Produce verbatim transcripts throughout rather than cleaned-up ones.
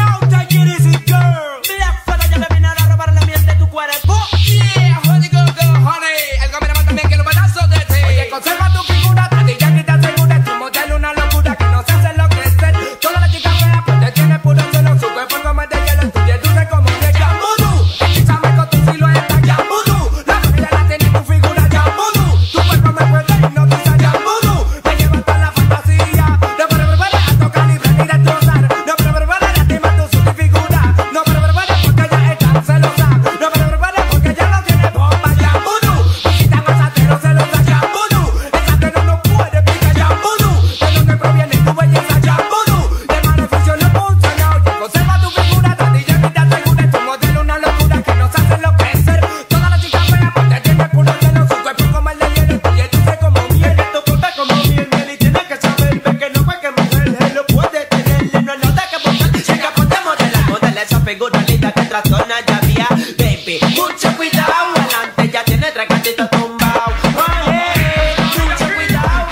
out, take it easy, girl. Black fella ya me viene a robar la miel de tu cuerpo. Yeah, honey, go, go, honey. El cameraman también quiere un pedazo de ti. Oye, conserva tu figura, Daddy Yankee te asegura. Tu modelo una locura que no se hace enloquecer. Todas las chicas feas pues te tiene puro celo. Su cuerpo en goma de hielo, tu piel dulce como de Yamudú. Hechízame con tu silueta, Yamudú. La familia la tiene tu figura, Yamudú. Tu cuerpo me puede hipnotizar, Yamudú. Me lleva hasta la fantasía. No pero prepara a tocar libre ni destrozar. No pero prepara a lastimar tu su figura. No pero prepara porque ella es tan celosa. No pero prepara porque ella no tiene bomba, Yamudú. Quitan a satero celosa, Yamudú. El satero no puede picar, Yamudú. De donde proviene tu belleza, Yamudú. De maleficio no funciona. Oye, conserva tu figura, Daddy Yankee te asegura. Tu modelo una locura que nos hace enloquecer. Todas las chicas feas pues te tiene puro celo. Su cuerpo como el de hielo, tu piel dulce como miel. Tu puta como miel, miel y tienes que saber ve que no cualquier mujer él lo puede tenerle, no hay nada que buscar. Chica, ponte modela, modela esa figura linda que trastorna ya vía. Baby, mucho cuidado, adelante ya tiene tres gatitos tumbados. Oye, mucho cuidado.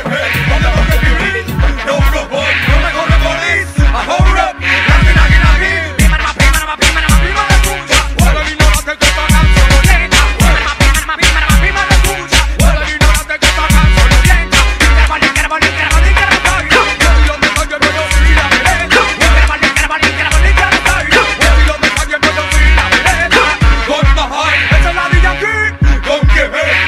No flow boy, no me corre police. I hold up, nagi nagi nagi. Pima ma pima ma pima ma pima la escucha. Wala ignorante que pagan solo lenta. Pima ma pima ma pima ma pima la escucha. Wala ignorante que pagan solo lenta. Quiere boli, quiere boli, quiere boli, quiere boli. Yo lo me calle pero yo soy la vereda. Quiere boli, quiere boli, quiere boli, quiere boli. Yo lo me calle pero yo soy la vereda. Con the high, esa es la Daddy Yankee. Con que ve.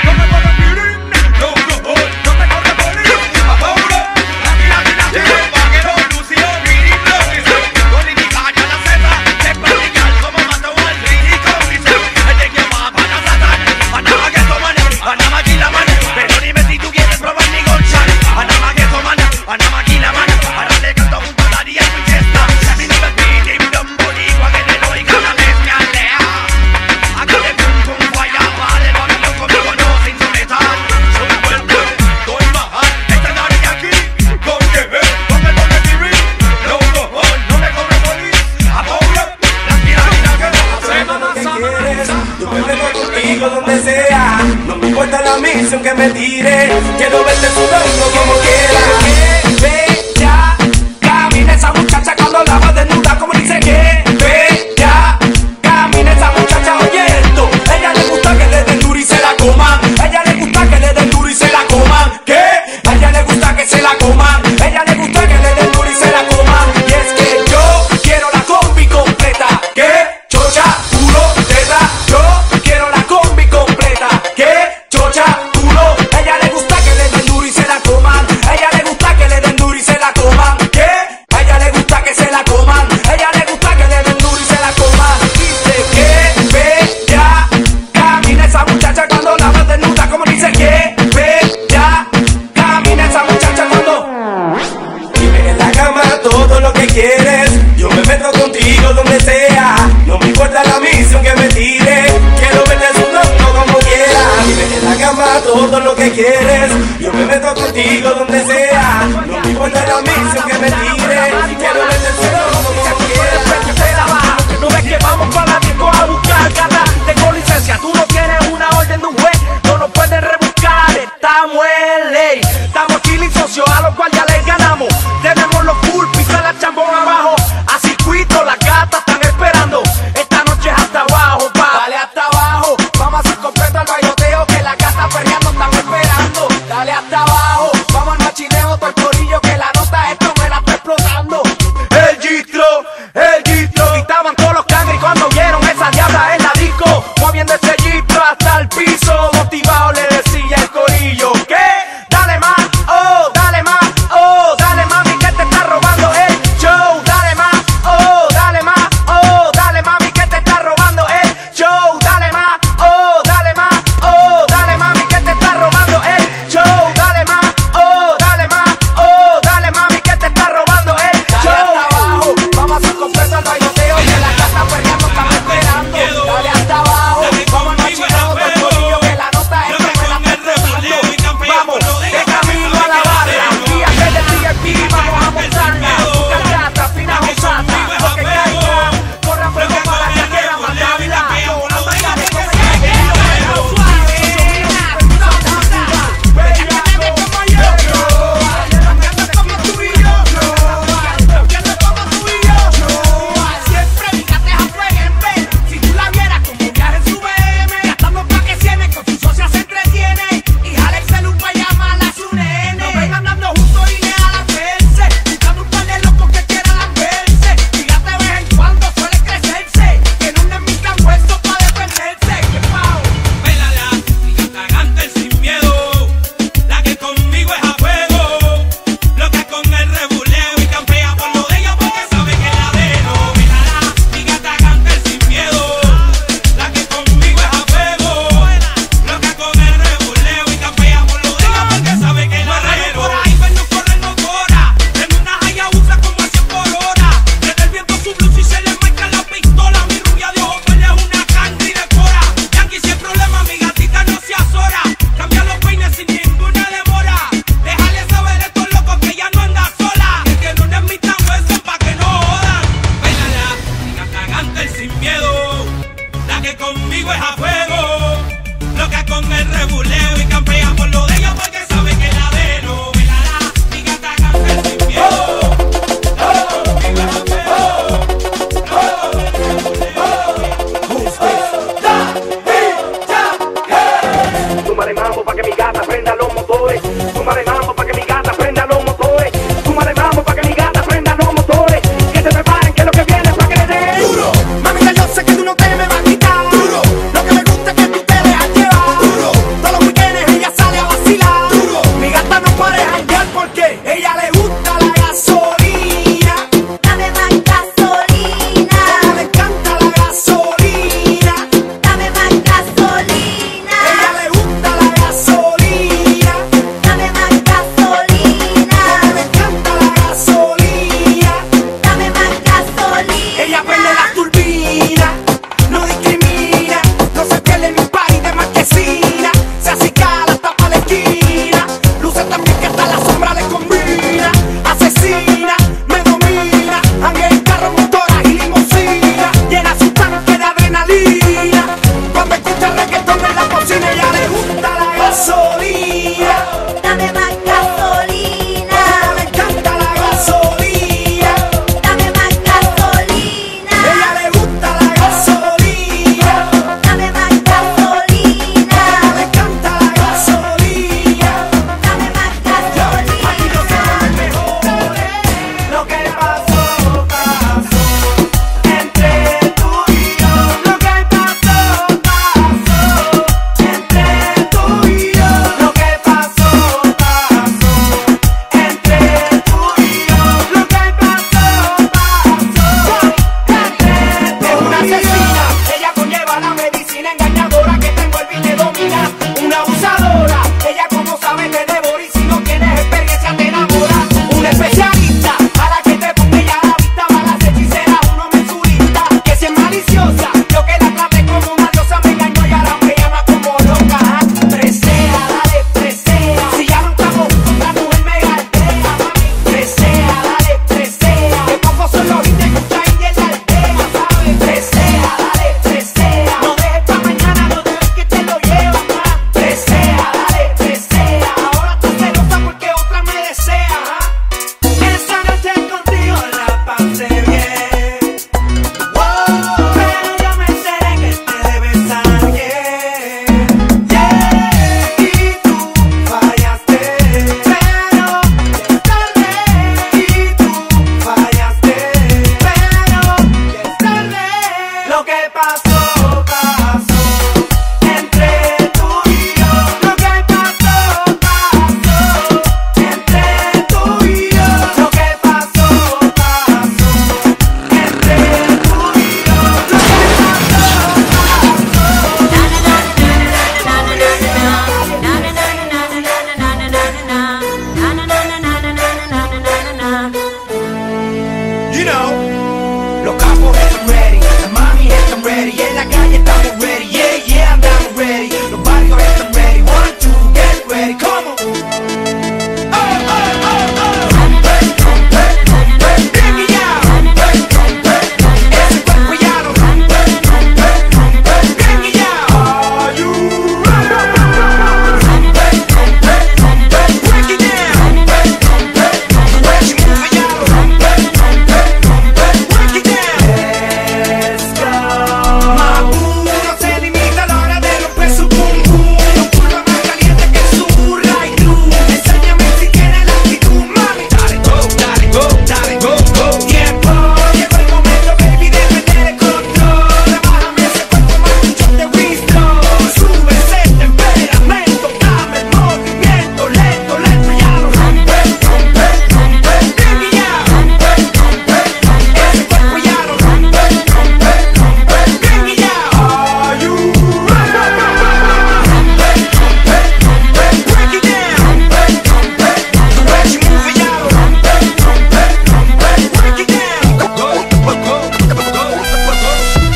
know. Los capos están ready, las mami están ready, en la calle estamos ready, yeah, yeah, andamos ready. Los barrios están ready, one, two, get ready, come on. Oh, oh, oh, oh. Rompe, rompe, rompe, bien y ya. Rompe, rompe, rompe, ese cuerpo ya lo rompe, rompe, rompe, bien y ya. Are you ready? Rompe, rompe, rompe, break it down. Rompe, rompe, rompe, when you move it ya lo rompe, rompe, rompe, break it down. Let's go. Maduro se limita a la hora de romper su pum pum. Un culo más caliente que su right through. Enséñame si tienes la actitud, mami. Dale, go, dale, go, dale, go, go. Tiempo, llegó el momento, baby, de perder el control. Bájame ese cuerpo más un shot de whisky. Sube ese temperamento, dame el movimiento lento, lento, ya lo rompe, rompe, rompe, baby, ya. Rompe, rompe, rompe, ese cuerpo ya lo rompe, rompe, rompe, baby, ya. Are you ready? Rompe, rompe, rompe, break it down. Rompe, rompe, rompe, when you move it ya lo rompe, rompe, rompe, break it down. Go, go, go, go, go, go.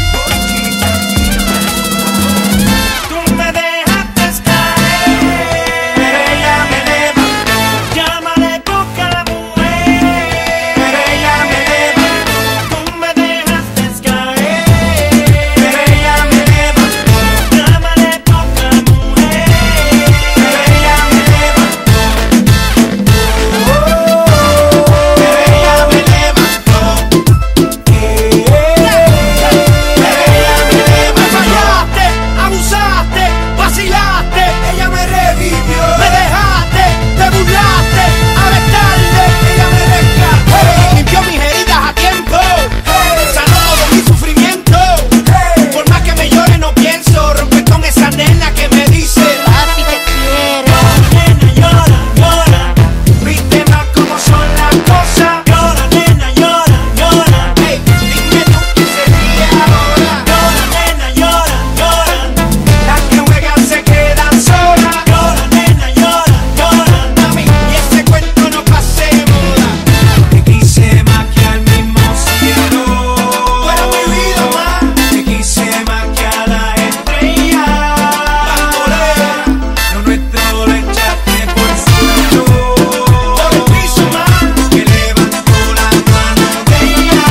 Tú me dejaste caer, pero ella me levantó. Llámale poca la mujer, pero ella me levantó. Tú me dejaste caer, pero ella me levantó. Llámale poca la mujer, pero ella me levantó. Pero ella me levantó. Me fallaste, abusaste, vacilaste, ella me revivió. Me dejaste, te burlaste, ahora es tarde, ella me rescató. Limpió mis heridas a tiempo, sanó todo mi sufrimiento. Por más que me llore no pienso romper con esa nena que me dice Papi, te quiero. nena, llora, llora. Viste más cómo son las cosas. Llora, nena, llora, llora. Hey, dime tú qué sería ahora. Llora, nena, llora, llora. Las que juegan se quedan solas. Llora, nena, llora, llora. Mami, y ese cuento no pase de moda. Te quise más que al mismo cielo. Tú eras mi vida más. Te quise más que a la estrella. Bandolera, lo nuestro lo echaste por suelo. Por un piso más que levantó la mano de ella.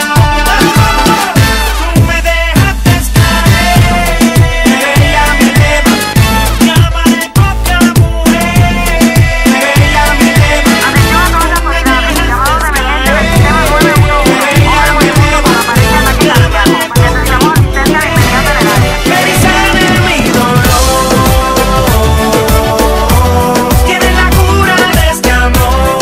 Tú me dejaste caer, pero ella me levantó. Llámale poca la mujer, pero ella me levantó. Atención a todas las unidades, llamado de emergencia del sistema nueve uno uno. Ahora voy a poner con la pareja en la que necesitamos asistencia de inmediato del área. Me sana mi dolor, tiene la cura de este amor.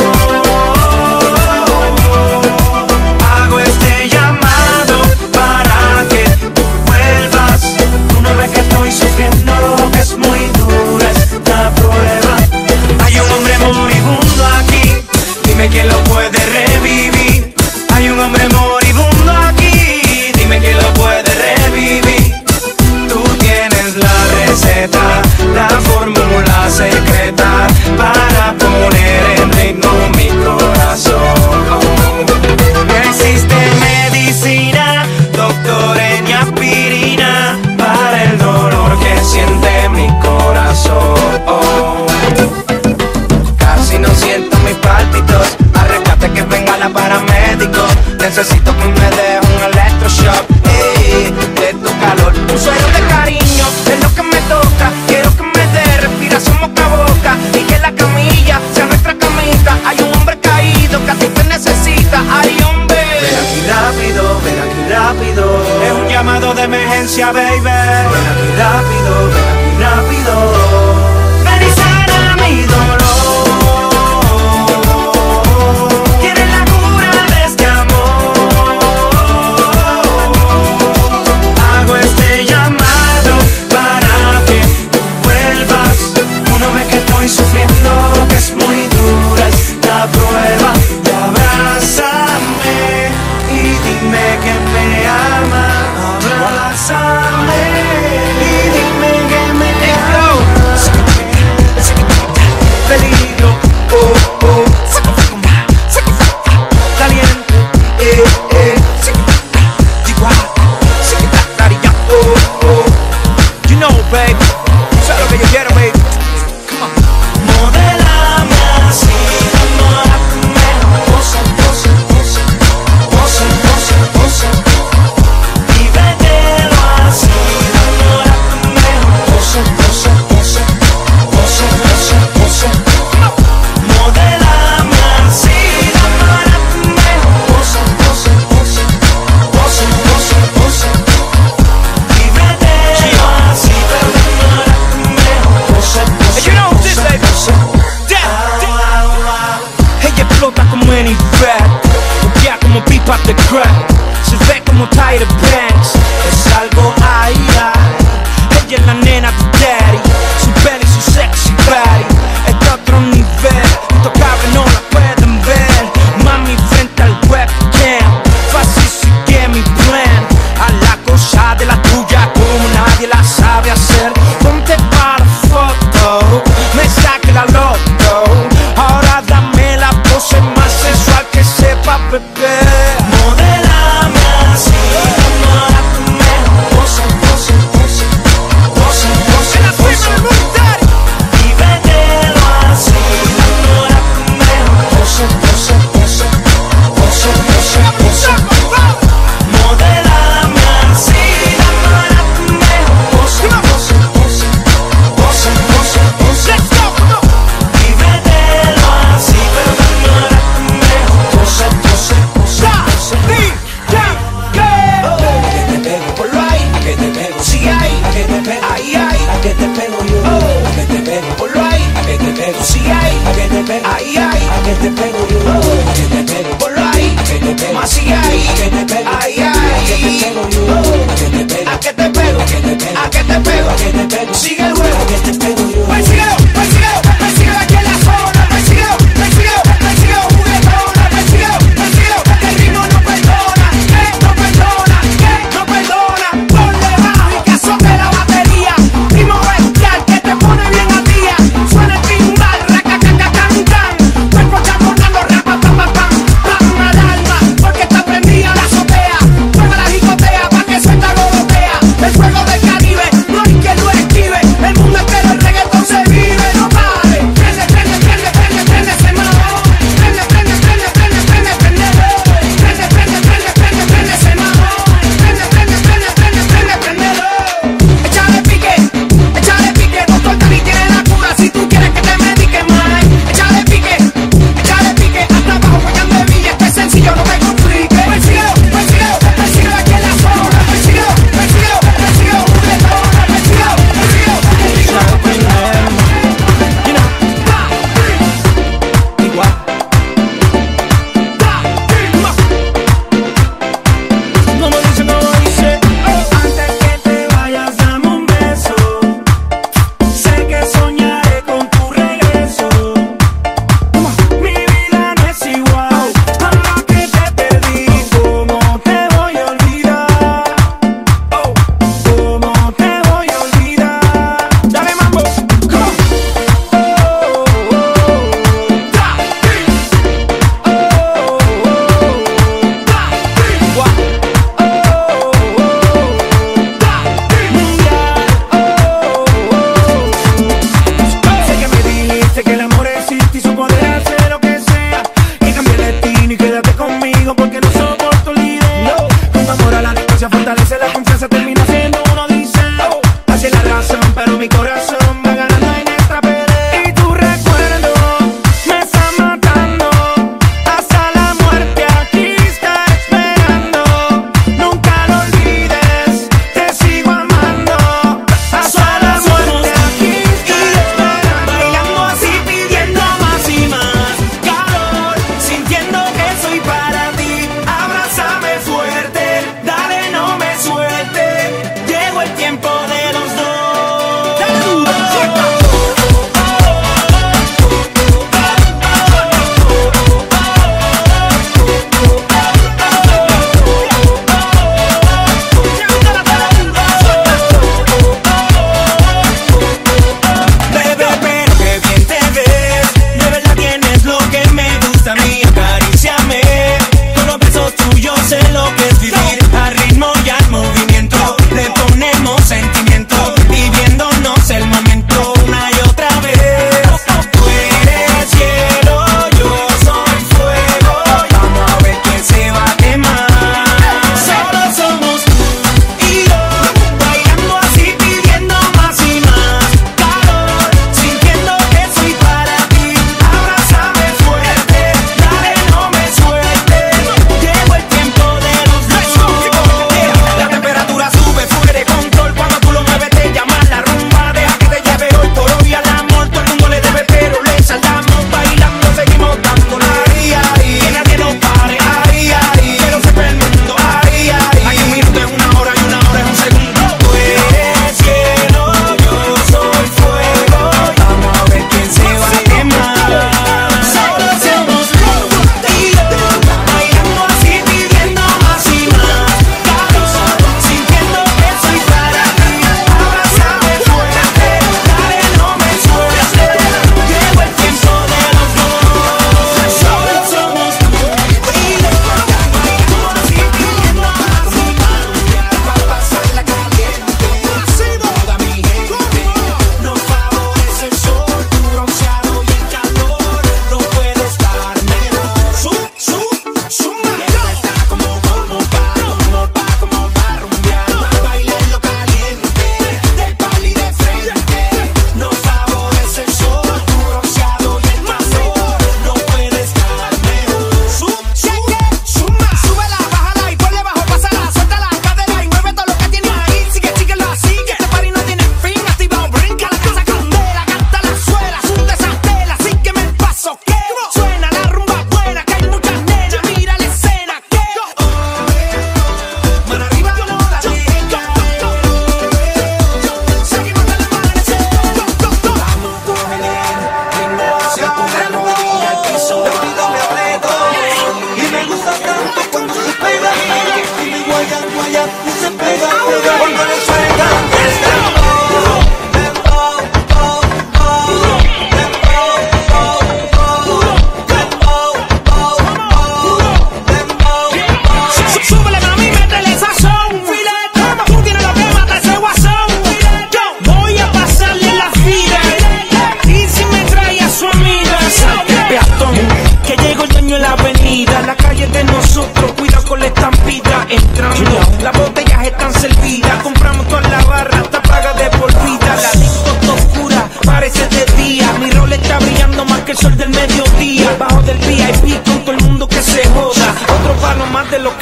Hago este llamado para que tú vuelvas. Tú no ves que estoy sufriendo, que es muy dura esta prueba. Hay un hombre moribundo aquí, dime quién lo puede revivir. Hay un hombre moribundo aquí, dime quién lo puede revivir. Tú tienes la receta, la fórmula secreta para poner en ritmo mi corazón. No existe medicina, doctores ni aspirina para el dolor que siente mi corazón. Casi no siento mis pálpitos, arrescate que venga la paramédico. Necesito que me dé un electroshock, ey, de tu calor. Un suero de cariño es lo que me toca. Quiero que me dé respiración boca a boca y que la camilla sea nuestra camita. Hay un hombre caído que a ti te necesita. Ay, hombre, ven aquí rápido, ven aquí rápido. Es un llamado de emergencia, baby. Ven aquí rápido, ven aquí rápido. Ven y sana mi dolor. Tienes la cura de este amor. Hago este llamado para que tú vuelvas. Uno ve que estoy sufriendo, que es muy dura esta prueba. Y abrázame y dime que me ama. Abrázame y dime que me ama. pa' the crack. Se ve como Tyra Banks, es algo ay, ay. Ella es la nena de daddy, su belly, su sexy body es de otro nivel, intocable, no la pueden ver. Mami frente al webcam, fácil sigue mi plan. A la cosa de la tuya como nadie la sabe hacer. Ponte para foto, me saque la loto. Ahora dame la pose más sensual que sepa beber. Modela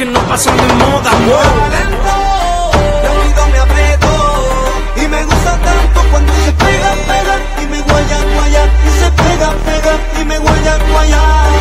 que no pasan de moda. Wow. Rápido me aprieto y me gusta tanto cuando se pega, pega y me guaya, guaya y se pega, pega y me guaya, guaya.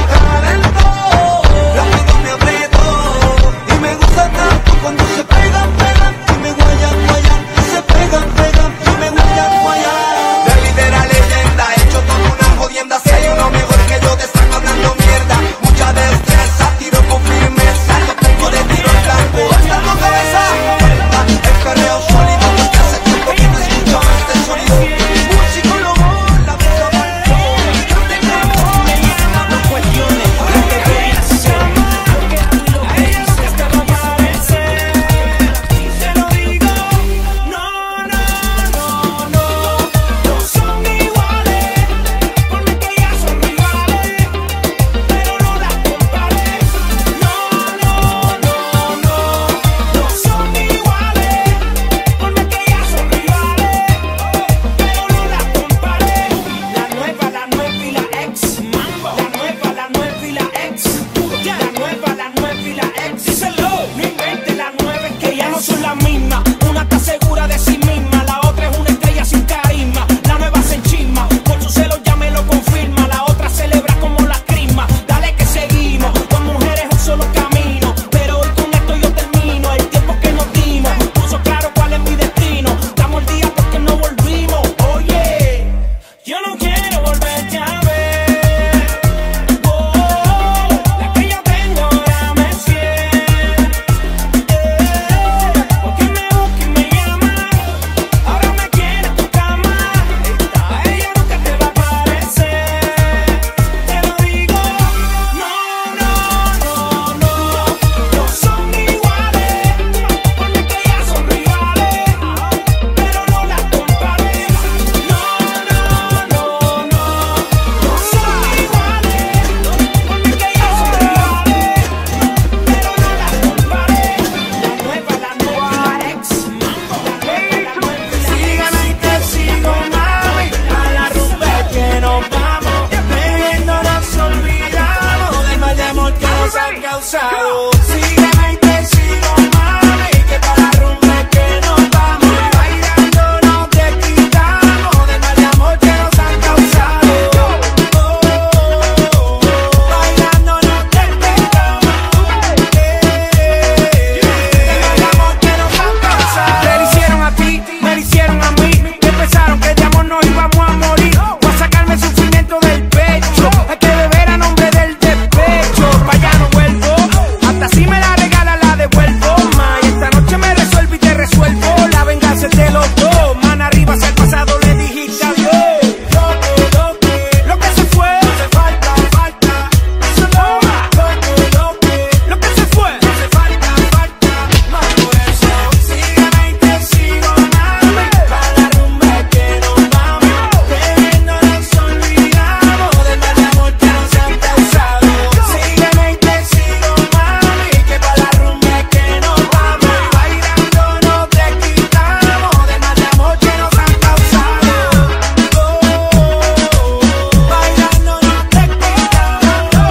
Rápido me aprieto y me gusta tanto cuando se pega, pega y me guaya, guaya y se pega, pega y me guaya, guaya. David era leyenda, hecho toda una jodienda. Si hay uno mejor que yo te están hablando mierda. Mucha destreza, tiro con firmeza. Yo tengo de tiro al blanco, estando cabeza. El carreo sólido, porque hace tiempo que no escuchaba este sonido. Un psicólogo, la vida yo te creo. Me llama, no cuestiones lo que voy a hacer. Porque a mí lo que dices te va a parecer. Te lo digo, no, no, no, no. No son iguales, porque que ya son rivales. Pero no las compares. No, no, no, no. No son iguales, porque que ya son rivales. Pero no las compares. La nueva, la nueva y la ex. Mambo. La nueva, la nueva y la ex. La nueva, la nueva y la ex. Díselo. No inventes la nueva, es que ya no son las mismas. Una está segura de sí misma, la otra es una estrella sin carisma. La nueva se enchisma, por su celo ya me lo confirma. La otra celebra como la crisma. Dale que seguimos, con mujeres un solo camino. Pero hoy con esto yo termino. El tiempo que nos dimos puso claro cuál es mi destino. Estamos al día porque no volvimos. Oye, yo no quiero volverte a ver. Oh, la que yo tengo ahora me es fiel. Eh, porque me busca y me llama. Ahora me quiere en tu cama. A ella nunca te va a parecer. Te lo digo, no, no, no, no. No son iguales, porque que ya son rivales. Pero no las compares. No, no, no, no. No son iguales, porque que ya son rivales. Pero no las compares. La nueva, la nueva y la ex. Mambo. La nueva, la nueva y la ex. Sígueme y te sigo, mami, a la rumba que nos vamos. Bebiendo nos olvidamos del mal de amor que nos han causado. Sígueme y te sigo, mami, que para la rumba que nos vamos. Bailando nos desquitamos del mal de amor que nos han causado. Oh, bailando nos desquitamos del mal de amor que nos han causado. Te lo hicieron a ti, me lo hicieron a mí. Que pensaron que de amor nos íbamos a morir. O a sacarme el sufrimiento del pecho. Hay que beber a nombre del despecho. Pa' allá no vuelvo. Hasta si me la regala la devuelvo. Ma, y esta noche me resuelvo y te resuelvo. La venganza es de los dos. Man arriba hacia el pasado le dijiste adiós. Lo que, lo que, lo que se fue. Hace falta, falta. Eso no va. Lo que, lo que, lo que se fue. Hace falta, falta. Más por eso. Sígueme y te sigo, mami. Para la rumba que nos vamos. Bebiendo nos olvidamos del mal de amor que nos han causado. Sígueme y te sigo, mami. Que para la rumba que nos vamos. Bailando nos desquitamos del mal de amor que nos han causado. Oh, bailando nos desquitamos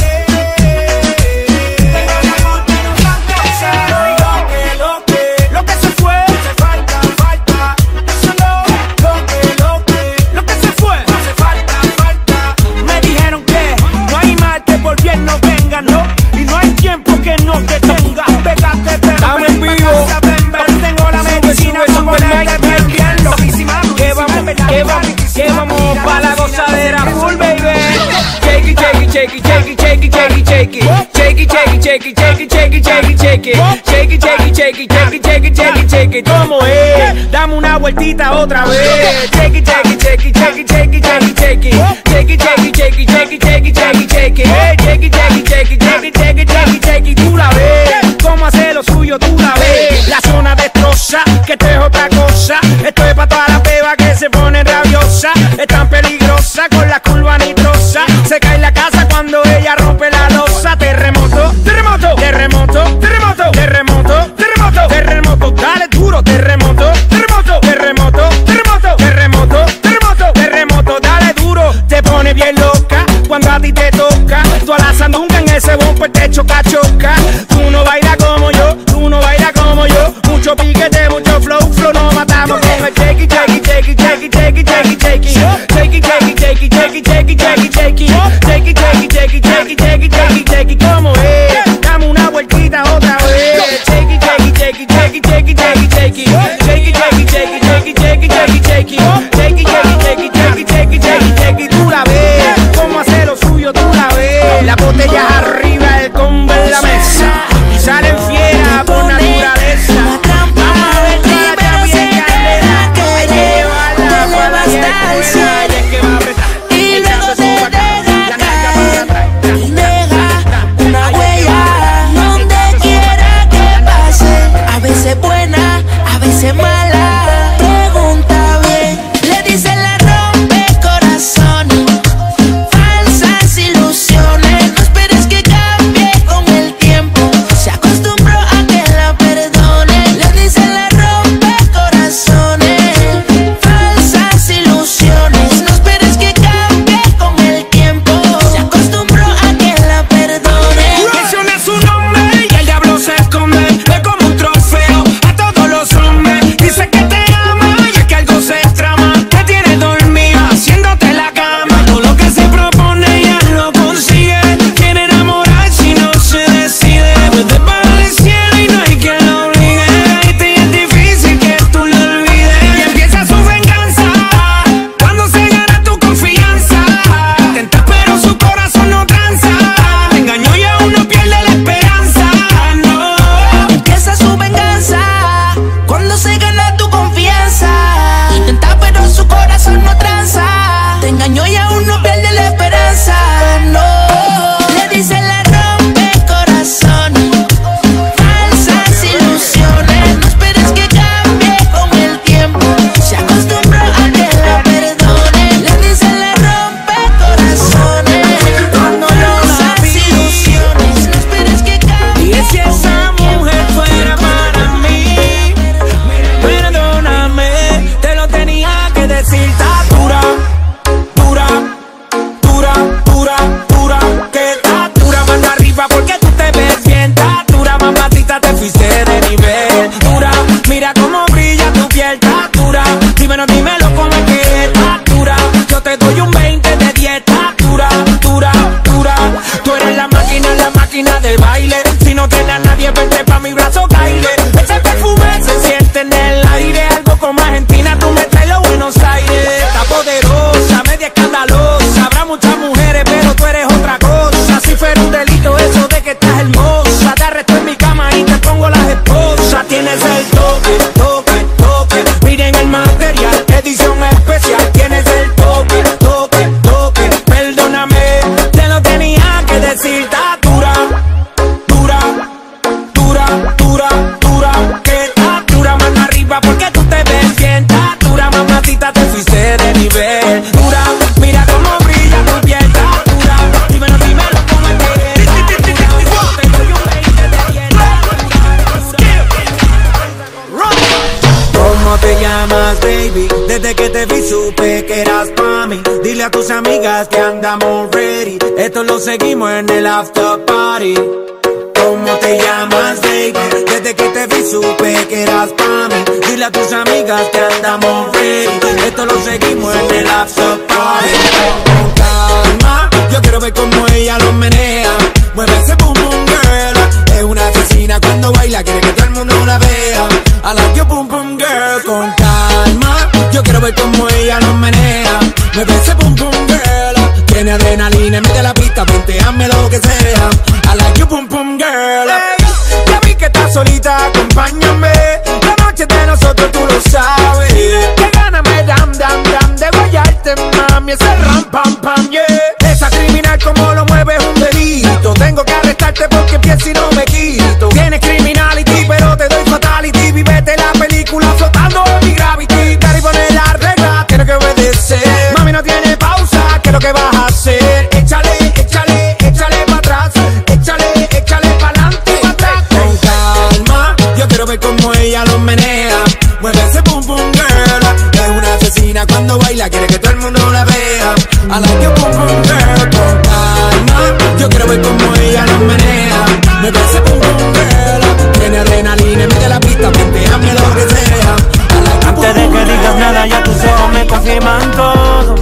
del amor que nos han causado. Lo que, lo que, lo que se fue. Hace falta, falta. Eso no. Lo que, lo que, lo que se fue. Hace falta, falta. Me dijeron que no hay mal que por bien no venga, no. Y no hay tiempo que no detenga. Pégate, ven, Estamos ven, en ven, vivo. casa, ven, ven. Tengo la medicina sube, como sube, la sube, de bien, bien loquísima. Que vamos, que vamos, que vamos pa' la gozadera full, baby. Shake it, shake it, shake it, shake it, shake it, shake it, shake it. Shake it, shake it, shake it, shake it, shake it, shake it, shake it. Shake it, shake it, shake it, shake it, shake it, shake it, shake it. ¿Cómo es? Dame una vueltita otra vez. Shake it, shake it, shake it, shake it, shake it, shake it, shake it. Shake it, shake it, shake it, shake it, shake it, shake it, shake it. Shake it, shake it, shake it, shake it, shake it, shake it, shake it. Tú la ves, cómo hace lo suyo, tú la ves. La zona destroza, que esto es otra cosa. Esto es pa' toda la peba que se pone rabiosa. Es tan peligrosa con la curva nitrosa. Se cae la casa cuando ella rompe la losa. Terremoto, terremoto, terremoto, terremoto, terremoto, terremoto, terremoto. Dale duro, terremoto, terremoto, terremoto, terremoto, terremoto, terremoto, terremoto. Dale duro, te pone bien loca cuando a ti te toca. Tú a la sandunga en ese bumper te choca, choca. Tú shake it, shake it, shake it, shake it, shake it, shake it, shake it, shake it, shake it, shake it, shake it, shake it, shake it, shake it, shake it, shake it, shake it, shake it, shake it, tú la ves, cómo hace lo suyo, tú la ves, la botella arriba, el combo en la mesa, y salen fieras por naturaleza. Vamos a ver toda la vieja candela, que llevarla para la escuela, y es que va a apretar, y luego te deja caer y deja una huella donde quiera que pase, a veces buena, a veces mala, pregunta bien, le dice la rompe corazones, falsas ilusiones, no esperes que cambie con el tiempo, se acostumbró a que la perdone, le dice la rompe corazones, falsas ilusiones, no esperes que cambie con el tiempo, se acostumbró a que la perdone. menciona su nombre y el diablo se esconde, ve como un trofeo a todos los hombres, dice que te ama y es que algo se trama, te tiene dormida haciéndote la cama, todo lo que se propone ella lo consigue, quiere enamorar si no se decide, puede bajar el cielo y no hay quien lo obligue, y te es difícil que tú lo olvides, y empieza su venganza cuando se gana tu confianza, intenta pero su corazón no tranza, te engañó y aún no pierde la esperanza, no. Empieza su venganza cuando se gana tu confianza. Intenta pero su corazón no tranza. Te engañó y aún no pierde la esperanza. No. Le dice la rompe corazones, falsas ilusiones. No esperes que cambie con el tiempo. Se acostumbró a que la perdone. Le dice la rompe corazones, falsas ilusiones. No esperes que cambie. Y si esa mujer fuera para mí, perdóname, te lo tenía que decir, está dura, dura, dura, dura, dura, que está dura, mano arriba porque tú te ves bien, está dura, mamacita, te fuiste de nivel, dura, mira cómo brilla tu piel, está dura, dímelo, dímelo cómo es que está dura, yo te doy un veinte de dieta, dura, dura, dura, tú eres la máquina, la máquina del baile, si no tienes a nadie, vente pa' mi brazo, baile, ese perfume se siente en el aire, algo como Argentina, tú me traes los Buenos Aires, está poderosa, media escandalosa, habrá muchas mujeres, pero tú eres otra cosa, si fuera un delito eso de que estás hermosa, te arresto en mi cama y te pongo las esposas, tienes el toque, toque, toque, miren el material, edición especial, tienes el toque, toque, toque, perdóname, te lo tenía que decir, está dura, dura, dura, dura, dura, que está dura, mano arriba porque tú te ves bien, está dura, mamacita, te fuiste de nivel, dura, mira cómo brilla tu piel, está dura, dímelo, dímelo cómo es que es, te doy un veinte de dieta, ¿cómo te llamas, baby? Desde que te vi supe que eras pa' mí, dile a tus amigas que andamos ready, esto lo seguimos en el after party. ¿Cómo te llamas, baby? Desde que te vi supe que eras pa' mí, dile a tus amigas que andamos ready, esto lo seguimos en el after party. Con calma, yo quiero ver cómo ella lo menea, mueve ese boom boom girl, es una asesina cuando baila, quiere que todo el mundo la vea, I like your boom boom girl. Con calma, yo quiero ver cómo ella lo menea, mueve ese boom boom girl, tiene adrenalina en medio de la pista, hazme lo que sea, I like your boom boom girl. Hey, ya vi que estás solita, acompáñame, la noche de nosotros tú lo sabes, que gana me dam dam dam de guayarte, mami, ese ram pam pam, yeah. Esa criminal como lo mueve es un delito, tengo que arrestarte porque pienso y no me quito, tienes criminality pero te doy fatality, vivete la película flotando en mi gravity, Cari pone la regla, tiene que obedecer, mami no tiene pausa, ¿qué es lo que vas a hacer? Échale, échale, échale pa' atrás, échale, échale pa'lante y pa' atrás. Con calma, yo quiero ver cómo ella lo menea, mueve ese boom boom girl, es una asesina cuando baila, quiere que todo el mundo la vea, I like your boom boom girl. Con calma, yo quiero ver cómo ella lo menea, mueve ese boom boom girl, tiene adrenalina en medio de la pista, hazme lo que sea, I like your boom boom girl. Antes de que digas nada ya tus ojos me confirman todo,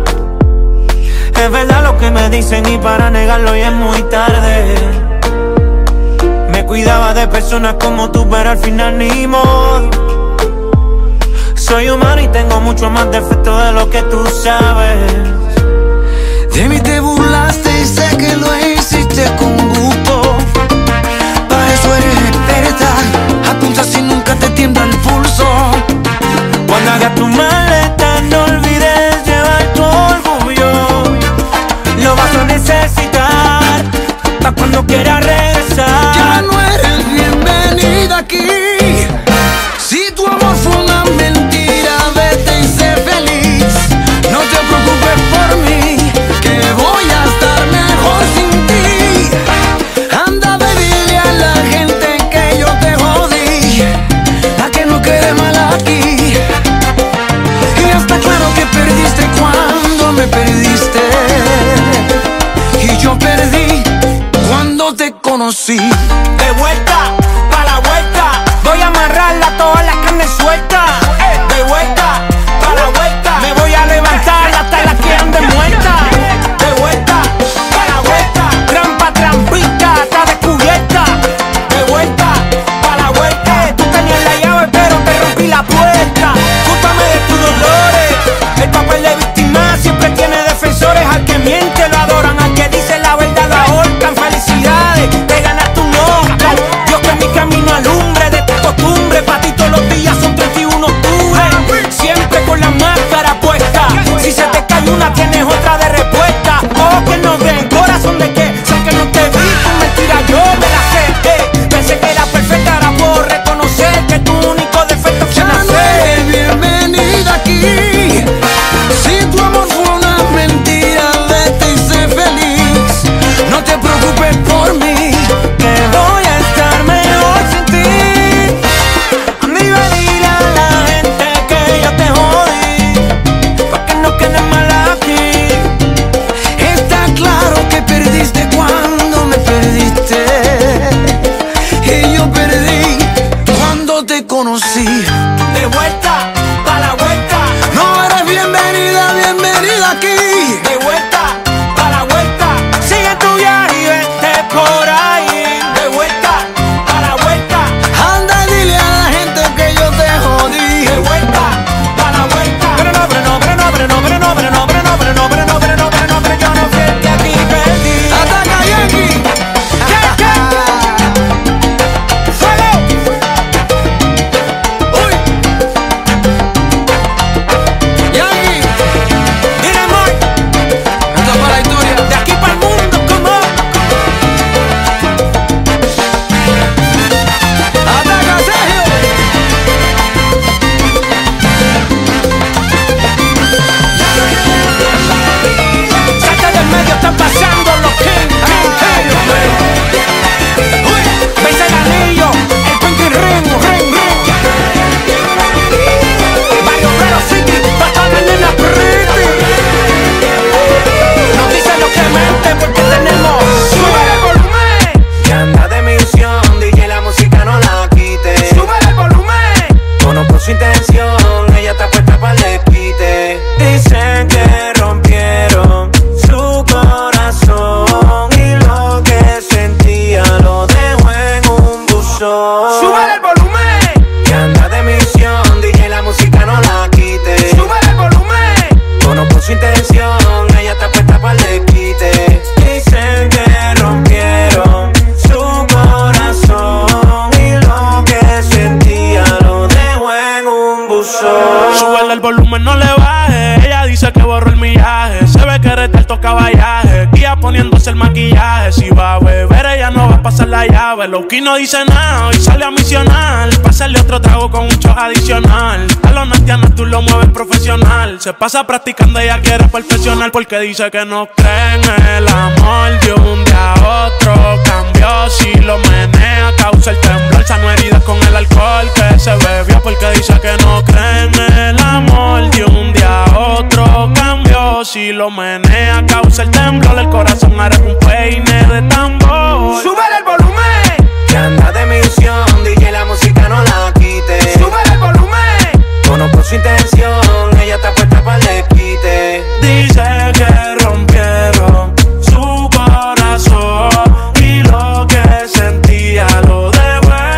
es verdad lo que me dicen y para negarlo ya es muy tarde, me cuidaba de personas como tú, pero al final ni modo. Soy humano y tengo mucho más defectos de lo que tú sabes. De mí te burlaste y sé que lo hiciste con gusto. Para eso eres experta, apuntas y nunca te tiembla el pulso. Cuando hagas tu maleta no olvides llevar tu orgullo. Lo vas a necesitar pa' cuando quieras regresar. Ya no eres bienvenida aquí. Si tu amor fue una mentira, vete y sé feliz. No te preocupes por mí, que voy a estar mejor sin ti. Anda, ve, dile a la gente que yo te jodí, a que no quede mal aquí. Y ya está claro que perdiste cuando me perdiste, y yo perdí cuando te conocí. De vuelta, pa' la vuelta, voy a amarrarla toda la carne suelta. De vuelta, pa' la vuelta, me voy a levantar hasta la que ande muerta. De vuelta, pa' la vuelta, trampa, trampita, está descubierta. De vuelta, pa' la vuelta, tú tenías la llave pero te rompí la puerta. Cústame de tus dolores, el papel de víctima siempre tiene defensores. Al que miente lo adoran, al que dice la verdad lo ahorcan. Felicidades, te ganaste un Oscar. Dios que mi camino alumbre de tu costumbre. Pa' ti todos los días son treinta y uno de octubre. Siempre con la máscara puesta. Si se te cae una tienes otra de respuesta. Oh, que no ven, corazón de que sé que no te vi, tu mentira yo me la sé. Eh, pensé que era perfecta, ahora puedo reconocer que tu único defecto fue Ya no nacer. eres bienvenida aquí. Si tu amor fue una mentira, vete y sé feliz. No te preocupes por mí, Que voy a estar mejor sin ti. Amiga, dile a la gente que yo te jodí, pa' que no quede mal aquí. está claro que perdiste cuando me perdiste, y yo perdí cuando te conocí. De vuelta, pa' la vuelta, No eres bienvenida, bienvenida aquí. de vuelta, pa' la vuelta. Sigue tu viaje y vete por ahí. De vuelta, pa' la vuelta, Anda y dile a la gente que yo te jodí. de vuelta, pa' la vuelta. Pero no, pero no, pero no, pero no, pero no, pero no, pero no, pero no, pero no, pero no, pero no, pero yo no fui el que aquí perdí. Ataca Yankee. ¡Fuego! Uy. Yankee. Dile, amor, Esto es para la historia. de aquí para el mundo, como. Ataca Sergio. Saca del medio, están pasando los King, King, King. Veis el anillo, el Pinky Ring, Ring, Ring. Barrio Obrero City, pa' todas las nenas pretty. No dice lo que mente porque tenemos. ¡Sube el volumen! Que anda de misión, D J la música no la quite. ¡Sube el volumen! Conozco su intención, ella está puesta para el quite. Dicen que rompieron su corazón y lo que sentía lo dejó en un buzón. ¡Sube el volumen! Que anda de misión, D J la música no la quite. ¡Sube el volumen! Conozco su intención, ella está puesta para el quite. Dicen que rompieron su corazón y lo que sentía lo dejó en un buzón. Súbele el volumen, no le baje. Ella dice que borró el millaje. Se ve que reta el toca vallaje. Guía poniéndose el maquillaje. Si va a beber, ella no va a pasar la llave. Loki no dice nada, hoy sale a misionar. Pásale otro trago con un shot adicional. A los natianos tú lo mueves profesional. Se pasa practicando, ella quiere perfeccionar. Porque dice que no cree en el amor. De un día a otro cambió. Si lo menea, causa el temblor. Sano heridas con el alcohol que se bebió. Porque dice que no cree en el amor. De un día a otro cambió. Si lo menea, causa el temblor. El corazón hará un peine de tambor. ¡Sube el volumen! Que anda de misión, D J la música no la quite. ¡Sube el volumen! Conozco su intención, ella está puesta para el quite. Dice que rompieron su corazón y lo que sentía lo dejó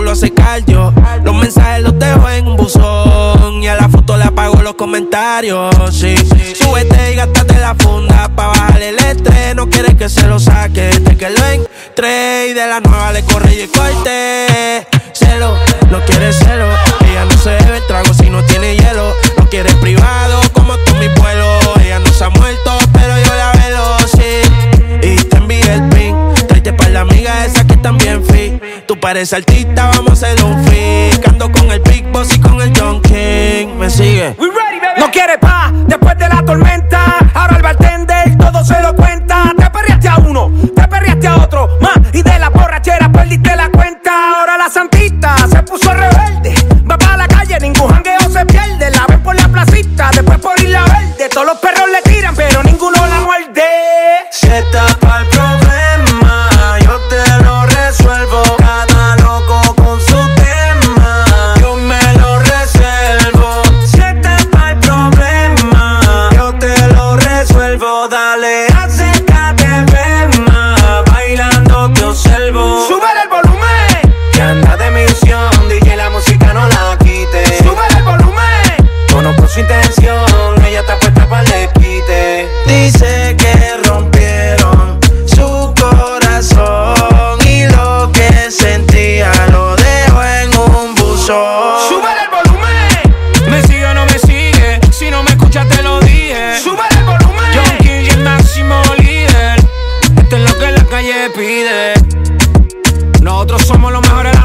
solo hace cardio. Los mensajes los dejo en un buzón y a la foto le apago los comentarios. Sí, súbete y gástate la funda pa' bajarle el estrés. No quiere que se lo saque desde que lo entré y de la nueva le corre y el corte. Celo, no quiere celo. Ella no se bebe el trago si no tiene hielo. No quiere privado como tú mi vuelo. Ella no se ha muerto pero yo la velo, sí. Y te envié el pin. Tráete pa' la amiga esa que también fit. Tú pareces artista, vamos a hacer un freak. Ando con el Big Boss y con el John King. Me sigue. We ready, baby. No quiere paz después de la tormenta. Ahora el bartender todo se lo cuenta. Te perreaste a uno, te perreaste a otro más. Y de la borrachera perdiste la cuenta. Ahora la santita se puso rebelde. Va para la calle, ningún jangueo se pierde. La ven por la placita, después por Isla Verde. Todos los perros le tiran, pero ninguno la muerde. Si estás pa'l problema, yo te lo resuelvo. Cada loco con su tema, yo me lo reservo. Si estás pa'l problema, yo te lo resuelvo. Dale, acércate, ven más. Bailando te observo. ¡Súbele el volumen! Que anda de misión, D J la música no la quite. ¡Súbele el volumen! Conozco su intención, ella está puesta para le quite. Dice que rompieron su corazón y lo que sentía lo dejó en un buzón. ¡Súbele el volumen! ¿Me sigue o no me sigue? Si no me escuchas te lo dije. ¡Súbele el volumen! John King y el máximo líder. Esto es lo que la calle pide. Nosotros somos los mejores.